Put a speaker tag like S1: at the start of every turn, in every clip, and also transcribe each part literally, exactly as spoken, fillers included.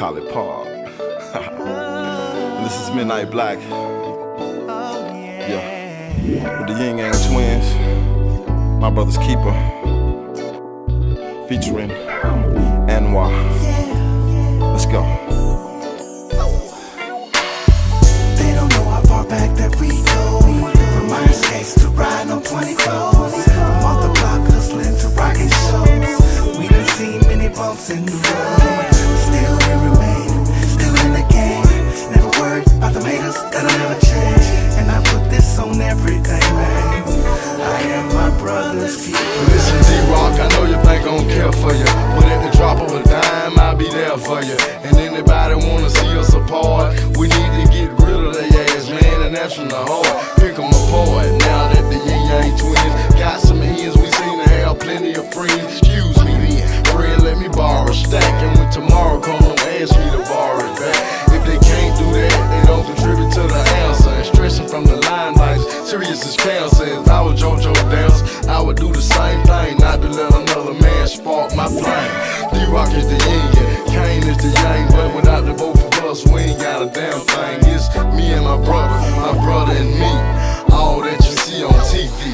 S1: call it Park. This is Midnight Black. Yeah. With the Yin Yang Twins, my brother's keeper, featuring Anwar. Let's go.
S2: They don't know how far back that we go. From iron skates to riding on twenty clothes. From off the block hustling to rocking shows. We done seen many bumps in the road. Still we remain, still in the game. Never worried about the haters, that'll never change. And I put this on everything, man. I am my brother's keeper.
S3: Listen, D-Rock, I know you think I don't care for you, but at the drop of a dime, I'll be there for you. And anybody wanna see us apart, we need to get rid of their ass, man, and that's from the heart. Pick them apart. Now that the Yin Yang Twins got some ends, we seem to have plenty of friends. Excuse me then, friend, let me borrow a stack, and when tomorrow comes, don't ask me to borrow it back. If they can't do that, they don't contribute to the answer. And stressing from the limelight, serious as cancer. If I was JoJo Dance, I would do the same thing, not to let another man spark my flame. D-Rock is the yin, Kane is the yang, but without the both of us, we ain't got a damn thing. It's me and my brother, my brother and me, all that you see on T V.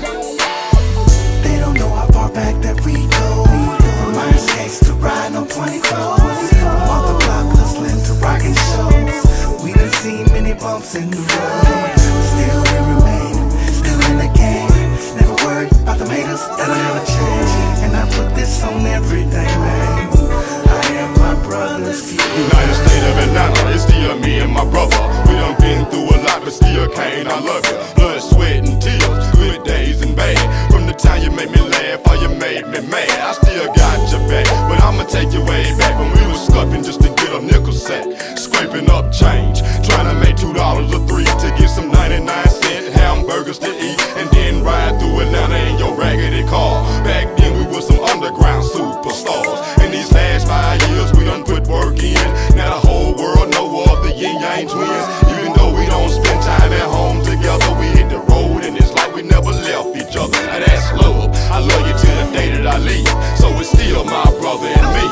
S2: They don't know how far back that we go. From iron skates to riding on twenty clothes. From off the block hustling to rocking shows. We done seen many bumps in the road. Still we remain, still in the game. Never worried about the haters, that'll never change. And I put this on everything, man. I am my brother's keeper.
S4: United States of Atlanta, it's still me and my brother. We done been through a lot, but still Kane, I love you. Blood, sweat, and tears, good days and bad. From the time you made me laugh or you made me mad, I still got your back, but I'ma take you way back when we was scuffing just to get a nickel sack, scraping up change, trying to make two dollars or three to get some ninety-nine cent hamburgers to eat, and then ride through Atlanta in your raggedy car. Back then we were some underground superstars. In these last five years we done put work in. Now the whole world know of the Yin Yang Twins. Even though we don't spend time at home together, we hit the road and it's like we never left each other. Now that's love. I love you till the day that I leave, so it's still my brother and me.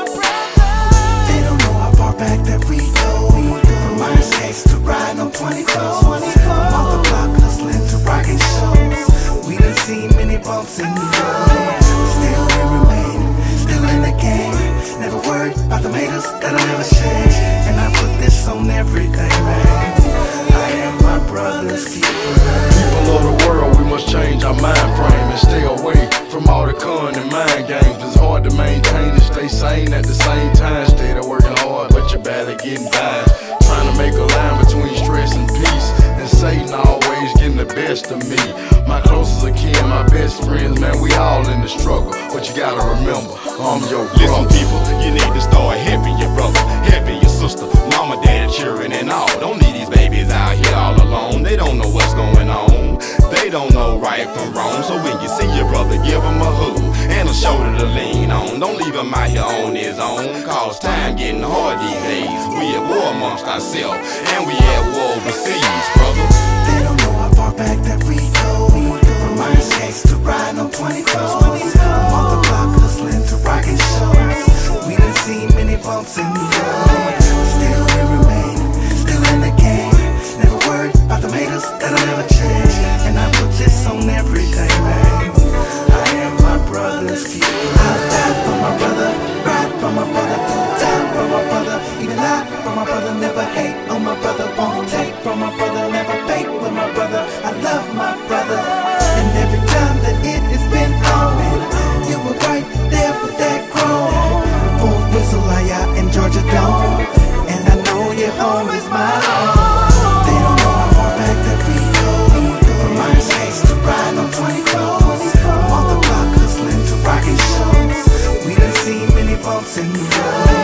S2: They don't know how far back that we go. From iron skates to riding on twenty clothes. From off the block hustling to rocking shows. We done seen many bumps in the road. Still we remain, still in the game. Never worried about the haters, that'll never change. And I put this on everything, man. I am my brother's keeper.
S3: People of the world, we must change our mind frame and stay away from all the con and mind games. It's hard to maintain and stay sane at the same time. Stay there working hard, but you're badly getting by. Trying to make a line between stress and peace, and Satan always getting the best of me. My closest of kin, my best friends, man, we all in the struggle. But you gotta remember, I'm your brother.
S4: Listen, people, you need to start helping your brother, helping your sister, mama, daddy, children, and all. Don't leave these babies out here all alone. They don't know what's going on. They don't know right from wrong. So when you see your brother, give him a hug and a shoulder to lean on. Don't leave him out here on his own, cause time getting hard these days. We at war amongst ourselves, and we at war overseas, brother.
S2: They don't know how far back that we go. From iron skates to riding on twenty clothes. From off the block hustling to rocking shows. We done seen many bumps in the road. Still we remain, still in the game. Never worried about the haters, that'll never change. And I put this on everything, man. I am my brother's keeper. I'll die for my brother, ride for my brother, die for my brother, even lie for my brother, never hate on my brother, won't take from my brother, never fake with my brother. I love my brother, and every time that it has been on, you were right there with that groan. Before whistle I out in Georgia Dome, and I know your home is my home. They don't know how far back that we go. From iron skates to riding on twenty clothes. From off the block hustling to rocking shows. We done seen many bumps in the road.